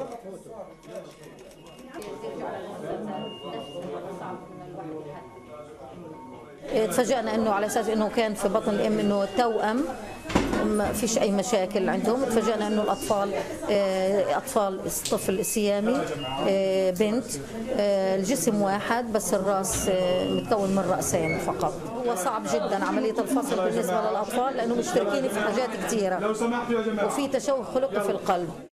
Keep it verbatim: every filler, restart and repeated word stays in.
تفاجأنا انه على اساس انه كان في بطن الام انه توأم، ما فيش اي مشاكل عندهم. تفاجأنا انه الاطفال اطفال الطفل السيامي بنت، الجسم واحد بس الراس متكون من رأسين فقط. هو صعب جدا عملية الفصل بالنسبة للاطفال لانه مشتركين في حاجات كثيرة وفي تشوه خلقي في القلب.